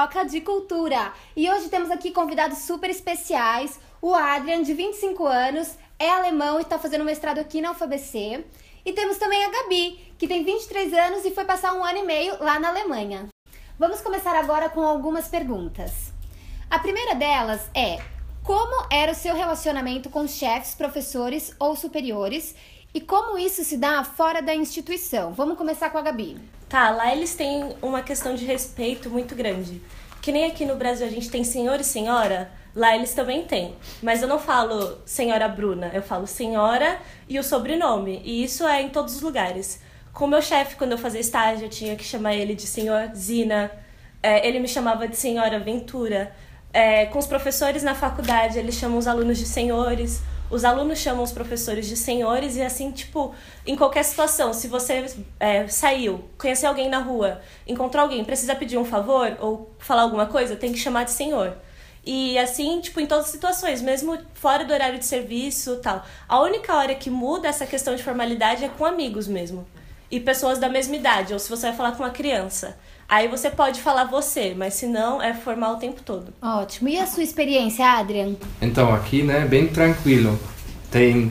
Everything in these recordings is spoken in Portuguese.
Troca de Cultura. E hoje temos aqui convidados super especiais. O Adrian, de 25 anos, é alemão e está fazendo mestrado aqui na UFABC. E temos também a Gabi, que tem 23 anos e foi passar 1 ano e meio lá na Alemanha. Vamos começar agora com algumas perguntas. A primeira delas é: como era o seu relacionamento com chefes, professores ou superiores? E como isso se dá fora da instituição? Vamos começar com a Gabi. Tá, lá eles têm uma questão de respeito muito grande. Que nem aqui no Brasil a gente tem senhor e senhora, lá eles também têm. Mas eu não falo senhora Bruna, eu falo senhora e o sobrenome. E isso é em todos os lugares. Com o meu chefe, quando eu fazia estágio, eu tinha que chamar ele de senhor Zina. Ele me chamava de senhora Ventura. Com os professores na faculdade, eles chamam os alunos de senhores. Os alunos chamam os professores de senhores e assim, tipo, em qualquer situação, se você saiu, conheceu alguém na rua, encontrou alguém, precisa pedir um favor ou falar alguma coisa, tem que chamar de senhor. E assim, tipo, em todas as situações, mesmo fora do horário de serviço e tal. A única hora que muda essa questão de formalidade é com amigos mesmo. E pessoas da mesma idade, ou se você vai falar com uma criança. Aí você pode falar você, mas se não, é formal o tempo todo. Ótimo. E a sua experiência, Adrian? Então, aqui, né, bem tranquilo. Tem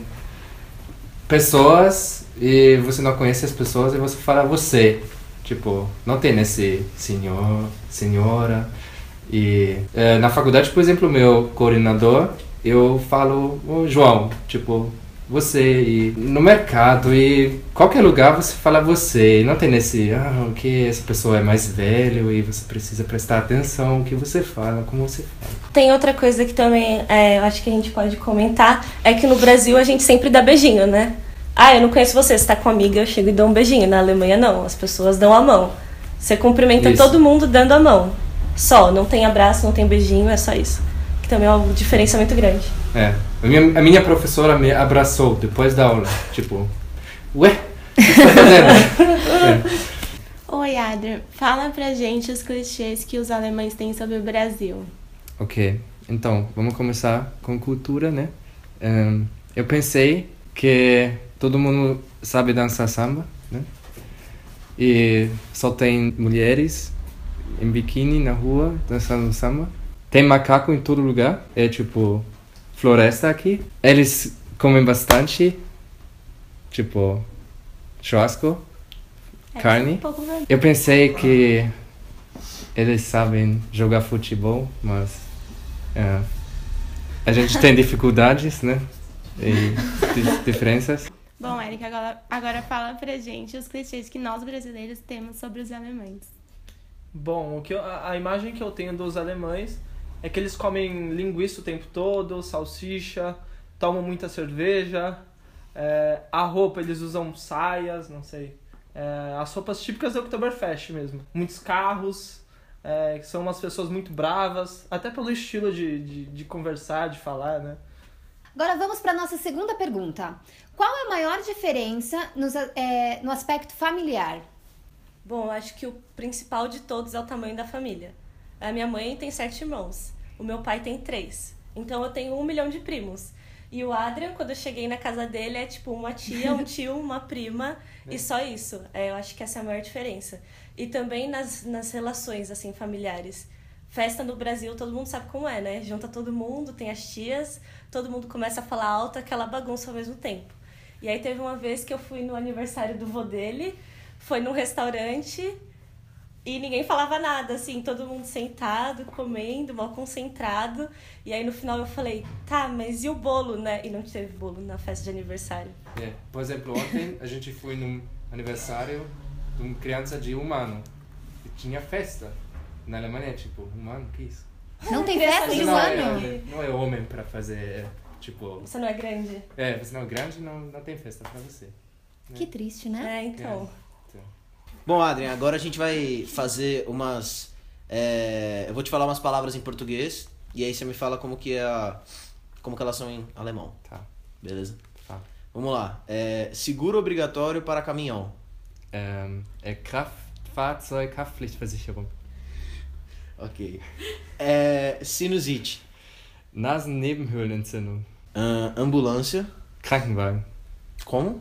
pessoas e você não conhece as pessoas e você fala você. Tipo, não tem esse senhor, senhora. E na faculdade, por exemplo, meu coordenador, eu falo João, tipo, você. E no mercado e qualquer lugar você fala você. E não tem que essa pessoa é mais velho e você precisa prestar atenção no que você fala, como você fala. Tem outra coisa que também eu acho que a gente pode comentar, é que no Brasil a gente sempre dá beijinho, né? Eu não conheço você tá com uma amiga, eu chego e dou um beijinho. Na Alemanha não, as pessoas dão a mão. Você cumprimenta Isso. todo mundo dando a mão. Só, não tem abraço, não tem beijinho, é só isso. Que também é uma diferença muito grande. A minha professora me abraçou depois da aula. Tipo, ué? O que você tá fazendo? Oi, Adrian. Fala pra gente os clichês que os alemães têm sobre o Brasil. Ok, então, vamos começar com cultura, né? Eu pensei que todo mundo sabe dançar samba, né? E só tem mulheres em biquíni na rua dançando samba. Tem macaco em todo lugar, é tipo floresta aqui. Eles comem bastante, tipo churrasco, carne. Eu pensei que eles sabem jogar futebol, mas a gente tem dificuldades, né? E diferenças. Bom, Érica, agora fala pra gente os clichês que nós brasileiros temos sobre os alemães. Bom, a imagem que eu tenho dos alemães é que eles comem linguiça o tempo todo, salsicha, tomam muita cerveja, a roupa eles usam saias, não sei, as roupas típicas do Oktoberfest mesmo. Muitos carros, que são umas pessoas muito bravas, até pelo estilo de conversar, de falar, né? Agora vamos para a nossa segunda pergunta. Qual é a maior diferença no aspecto familiar? Bom, eu acho que o principal de todos é o tamanho da família. A minha mãe tem 7 irmãos, o meu pai tem 3. Então eu tenho 1 milhão de primos. E o Adrian, quando eu cheguei na casa dele, é tipo uma tia, um tio, uma prima e só isso. Eu acho que essa é a maior diferença. E também nas relações assim, familiares. Festa no Brasil, todo mundo sabe como é, né? Junta todo mundo, tem as tias, todo mundo começa a falar alto, aquela bagunça ao mesmo tempo. E aí teve uma vez que eu fui no aniversário do vô dele, foi num restaurante e ninguém falava nada, assim, todo mundo sentado, comendo, mal concentrado. E aí no final eu falei, tá, mas e o bolo, né? E não teve bolo na festa de aniversário. Por exemplo, ontem a gente foi num aniversário de uma criança de 1 ano e tinha festa. Na Alemanha é tipo, 1 ano, que isso? Não tem festa de 1 ano? Não é homem pra fazer, tipo... Você não é grande? Você não é grande, não tem festa pra você. Que triste, né? Então... Bom, Adrian, agora a gente vai fazer eu vou te falar umas palavras em português e aí você me fala como que elas são em alemão. Tá. Beleza? Tá. Vamos lá. Seguro obrigatório para caminhão. Kraftfahrzeughaftpflichtversicherung. Ok. Sinusite. Nasennebenhöhlenentzündung. Ambulância. Krankenwagen. Como?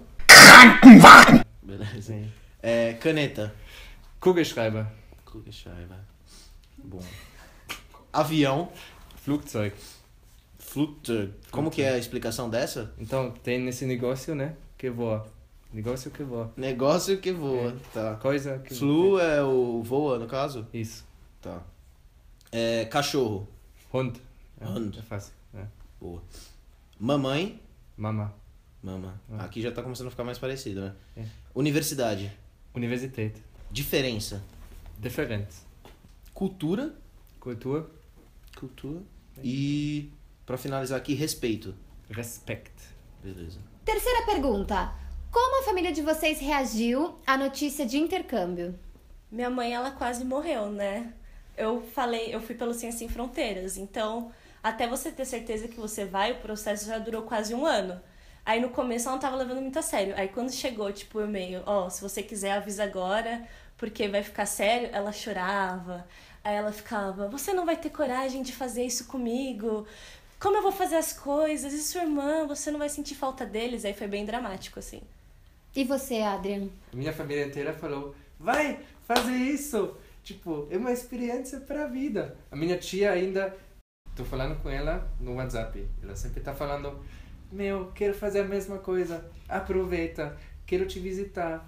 Beleza. Sim. Caneta. Kugelschreiber. Kugelschreiber. Bom. Avião. Flugzeug. Flugzeug. Como que é a explicação dessa? Então, tem esse negócio, né? Que voa. Negócio que voa. Negócio que voa. Tá. Coisa que Flu é o voa, no caso? Isso. Tá. Cachorro. Hund. Hund. É fácil. É. Boa. Mamãe. Mama. Mama. Aqui já tá começando a ficar mais parecido, né? É. Universidade. Universität. Diferença. Diferente. Cultura. Cultura. Cultura. E, pra finalizar aqui, respeito. Respect. Beleza. Terceira pergunta. Como a família de vocês reagiu à notícia de intercâmbio? Minha mãe, ela quase morreu, né? Eu fui pelo Ciência Sem Fronteiras, então até você ter certeza que você vai, o processo já durou quase 1 ano. Aí no começo ela não tava levando muito a sério. Aí quando chegou, tipo, o e-mail, se você quiser avisa agora, porque vai ficar sério, ela chorava. Aí ela ficava, você não vai ter coragem de fazer isso comigo? Como eu vou fazer as coisas? E sua irmã, você não vai sentir falta deles? Aí foi bem dramático, assim. E você, Adrian? Minha família inteira falou, vai fazer isso. Tipo, é uma experiência para a vida. A minha tia ainda, tô falando com ela no WhatsApp. Ela sempre tá falando, quero fazer a mesma coisa. Aproveita, quero te visitar.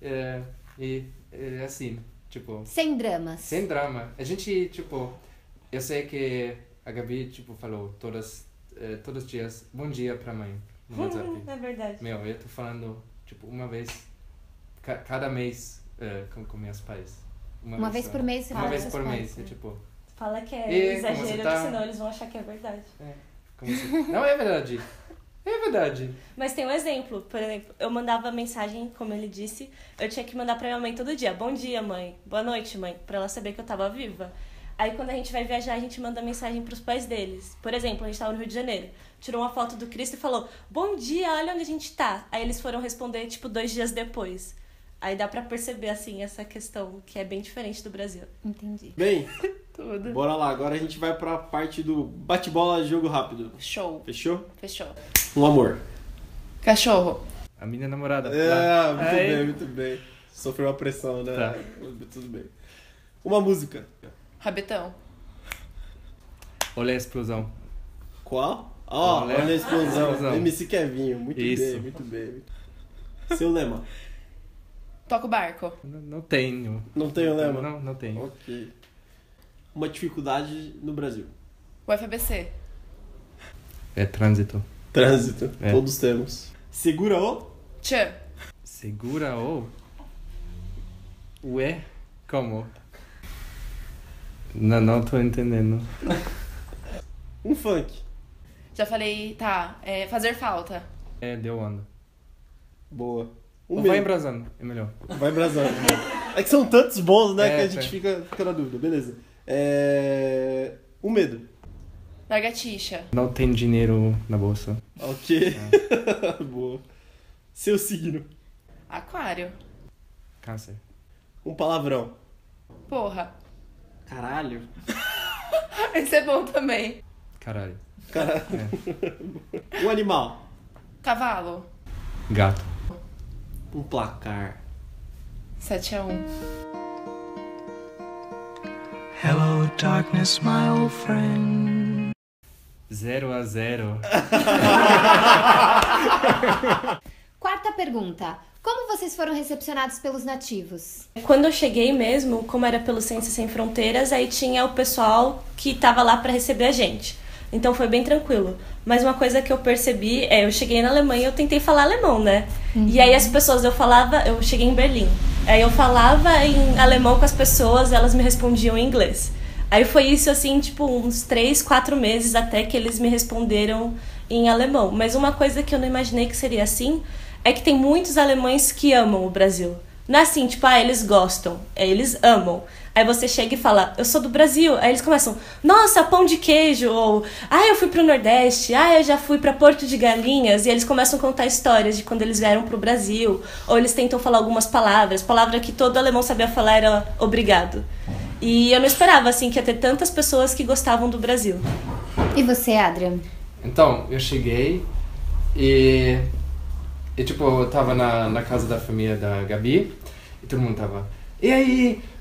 Assim, tipo... Sem dramas. Sem drama. A gente, tipo... Eu sei que a Gabi, tipo, falou todos os dias, bom dia pra mãe, no WhatsApp. É verdade. Eu tô falando, tipo, uma vez, cada mês com meus pais. Uma vez por mês você fala Uma vez com por seus mês, pais, né? tipo... Fala que é E como exagero, você tá? senão eles vão achar que é verdade. Não, é verdade. É verdade. Mas tem um exemplo. Por exemplo, eu mandava mensagem, como ele disse, eu tinha que mandar pra minha mãe todo dia. Bom dia, mãe. Boa noite, mãe. Pra ela saber que eu tava viva. Aí quando a gente vai viajar, a gente manda mensagem pros pais deles. Por exemplo, a gente tava no Rio de Janeiro. Tirou uma foto do Cristo e falou, bom dia, olha onde a gente tá. Aí eles foram responder, tipo, 2 dias depois. Aí dá pra perceber, assim, essa questão que é bem diferente do Brasil. Entendi. Bem, bora lá. Agora a gente vai pra parte do bate-bola, jogo rápido. Show. Fechou? Fechou. Um amor. Cachorro. A minha namorada. Muito bem, muito bem. Sofreu uma pressão, né? Tá. Tudo bem. Uma música. Rabetão. Olha a explosão. Qual? Olha a explosão. MC Kevinho. Muito Isso. bem, muito bem. Seu lema. Toca o barco. Não tenho. Não tem o lema? Não tenho. Ok. Uma dificuldade no Brasil. O FABC. É trânsito. Trânsito. É. Todos temos. Segura o... Tchan. Segura o... Ué? Como? Não tô entendendo. Um funk. Já falei, tá. Fazer falta. Deu onda. Boa. Ou medo. vai embrasando, é melhor. Vai embrasando. É que são tantos bons, né, que a gente sim. fica na dúvida. Beleza. O medo. Lagartixa. Não tem dinheiro na bolsa. Ok. Boa. Seu signo. Aquário. Câncer. Um palavrão. Porra. Caralho. Esse é bom também. Caralho. Um animal. Cavalo. Gato. Um placar. 7-1. Hello, darkness, my old friend. 0-0. Quarta pergunta. Como vocês foram recepcionados pelos nativos? Quando eu cheguei mesmo, como era pelo Ciência Sem Fronteiras, aí tinha o pessoal que tava lá pra receber a gente. Então foi bem tranquilo. Mas uma coisa que eu percebi eu cheguei na Alemanha e eu tentei falar alemão, né? E aí as pessoas, eu cheguei em Berlim. Aí eu falava em alemão com as pessoas, elas me respondiam em inglês. Aí foi isso assim, tipo, uns 3, 4 meses até que eles me responderam em alemão. Mas uma coisa que eu não imaginei que seria assim é que tem muitos alemães que amam o Brasil. Não é assim, tipo, eles gostam, eles amam. Aí você chega e fala, eu sou do Brasil. Aí eles começam, nossa, pão de queijo. Ou, eu fui pro Nordeste. Eu já fui pra Porto de Galinhas. E eles começam a contar histórias de quando eles vieram pro Brasil. Ou eles tentam falar algumas palavras. Palavra que todo alemão sabia falar era obrigado. E eu não esperava, assim, que ia ter tantas pessoas que gostavam do Brasil. E você, Adrian? Então, eu cheguei e tipo, eu tava na casa da família da Gabi e todo mundo tava, e aí,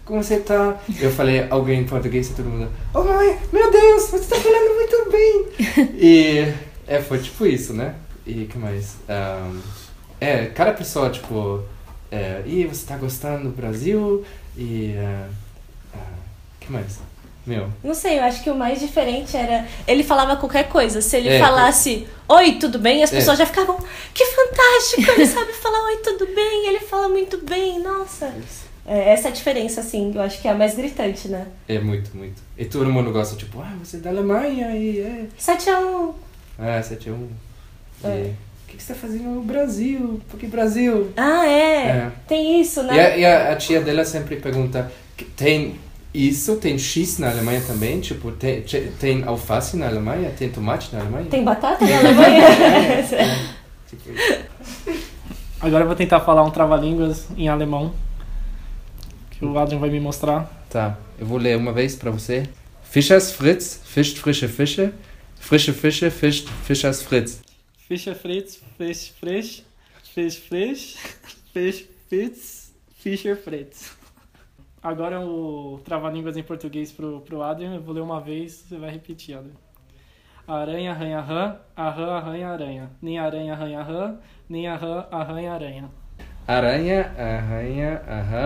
como você tá? Eu falei alguém em português e todo mundo, oh mãe, meu Deus, você tá falando muito bem. E foi tipo isso, né? E que mais? Cada pessoa, tipo, e você tá gostando do Brasil? E que mais? Meu. Não sei, eu acho que o mais diferente era... Ele falava qualquer coisa. Se ele falasse, oi, tudo bem? As pessoas já ficavam, que fantástico, ele sabe falar oi, tudo bem, ele fala muito bem, nossa. Essa é a diferença, assim, eu acho que é a mais gritante, né? É, muito, muito. E todo mundo gosta, tipo, você é da Alemanha e... 7-1. 7-1. O que você tá fazendo no Brasil? Por que Brasil? Tem isso, né? E a tia dela sempre pergunta, tem X na Alemanha também? Tipo, tem alface na Alemanha? Tem tomate na Alemanha? Tem batata na Alemanha? Tipo isso. Agora eu vou tentar falar um trava-línguas em alemão, que o Adrian vai me mostrar. Tá, eu vou ler uma vez pra você. Fischers Fritz, fischt frische Fische. Frische Fische, fischt Fischers Fritz. Fischer Fritz, Fisch frisch, Fisch frisch, Fisch Fritz, Fischer Fritz. Agora o trava-línguas em português pro Adrian. Eu vou ler uma vez, você vai repetir, Adrian. Aranha, arranha, rã, arranha, aranha. Nem aranha, arranha, rã, nem arranha, aranha. Aranha, arranha,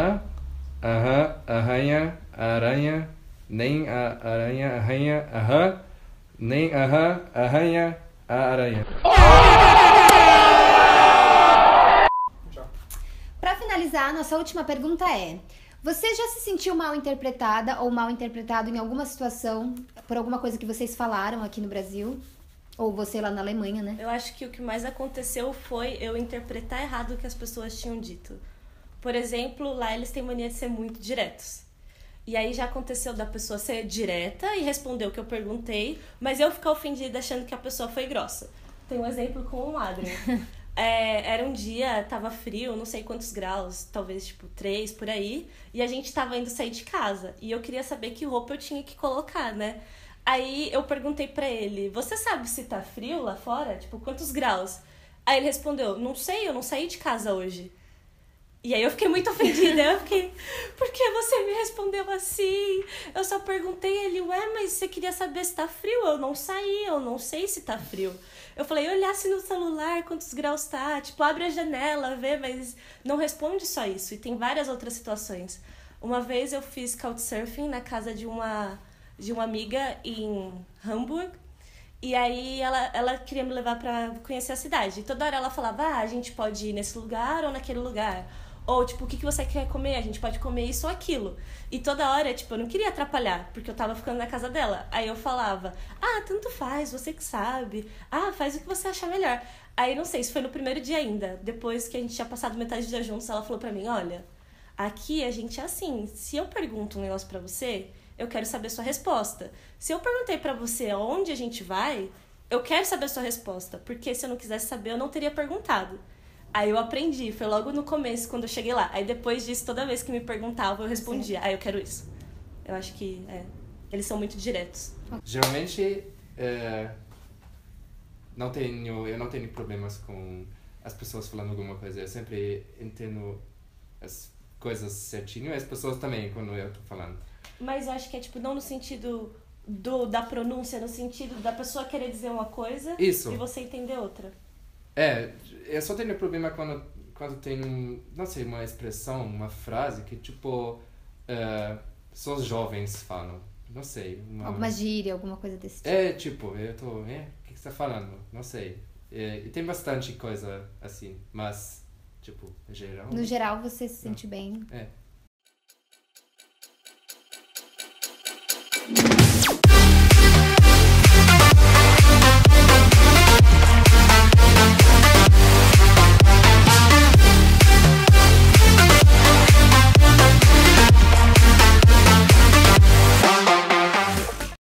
arranha, aranha. Nem aranha, arranha, nem arranha, aranha. Pra finalizar, nossa última pergunta é: você já se sentiu mal interpretada ou mal interpretado em alguma situação por alguma coisa que vocês falaram aqui no Brasil? Ou você lá na Alemanha, né? Eu acho que o que mais aconteceu foi eu interpretar errado o que as pessoas tinham dito. Por exemplo, lá eles têm mania de ser muito diretos. E aí já aconteceu da pessoa ser direta e responder o que eu perguntei, mas eu ficar ofendida achando que a pessoa foi grossa. Tem um exemplo com o Adrian. Era um dia, tava frio, não sei quantos graus, talvez tipo 3 por aí, e a gente tava indo sair de casa. E eu queria saber que roupa eu tinha que colocar, né? Aí eu perguntei pra ele, você sabe se tá frio lá fora? Tipo, quantos graus? Aí ele respondeu, não sei, eu não saí de casa hoje. E aí eu fiquei muito ofendida, eu fiquei, por que você me respondeu assim? Eu só perguntei ele, mas você queria saber se tá frio? Eu não saí, eu não sei se tá frio. Eu falei, olhasse no celular quantos graus tá, tipo, abre a janela, vê, mas não responde só isso. E tem várias outras situações. Uma vez eu fiz couchsurfing na casa de uma amiga em Hamburg, e aí ela queria me levar pra conhecer a cidade. E toda hora ela falava, a gente pode ir nesse lugar ou naquele lugar. Ou, tipo, o que você quer comer? A gente pode comer isso ou aquilo. E toda hora, tipo, eu não queria atrapalhar, porque eu tava ficando na casa dela. Aí eu falava, tanto faz, você que sabe. Faz o que você achar melhor. Aí, não sei, isso foi no primeiro dia ainda. Depois que a gente tinha passado metade do dia juntos, ela falou pra mim, olha, aqui a gente é assim, se eu pergunto um negócio pra você, eu quero saber sua resposta. Se eu perguntei pra você aonde a gente vai, eu quero saber sua resposta, porque se eu não quisesse saber, eu não teria perguntado. Aí eu aprendi, foi logo no começo, quando eu cheguei lá. Aí depois disso, toda vez que me perguntavam, eu respondia. Aí eu quero isso. Eu acho que, eles são muito diretos. Geralmente, eu não tenho problemas com as pessoas falando alguma coisa. Eu sempre entendo as coisas certinho, e as pessoas também, quando eu tô falando. Mas eu acho que é, tipo, não no sentido da pronúncia, no sentido da pessoa querer dizer uma coisa Isso. E você entender outra. Eu só tenho problema quando tem, não sei, uma expressão, uma frase que, tipo, só os jovens falam. Não sei. Alguma gíria, alguma coisa desse tipo. Tipo, eu tô, o que você tá falando? Não sei. E tem bastante coisa assim, mas, tipo, em geral... No geral, você se sente bem.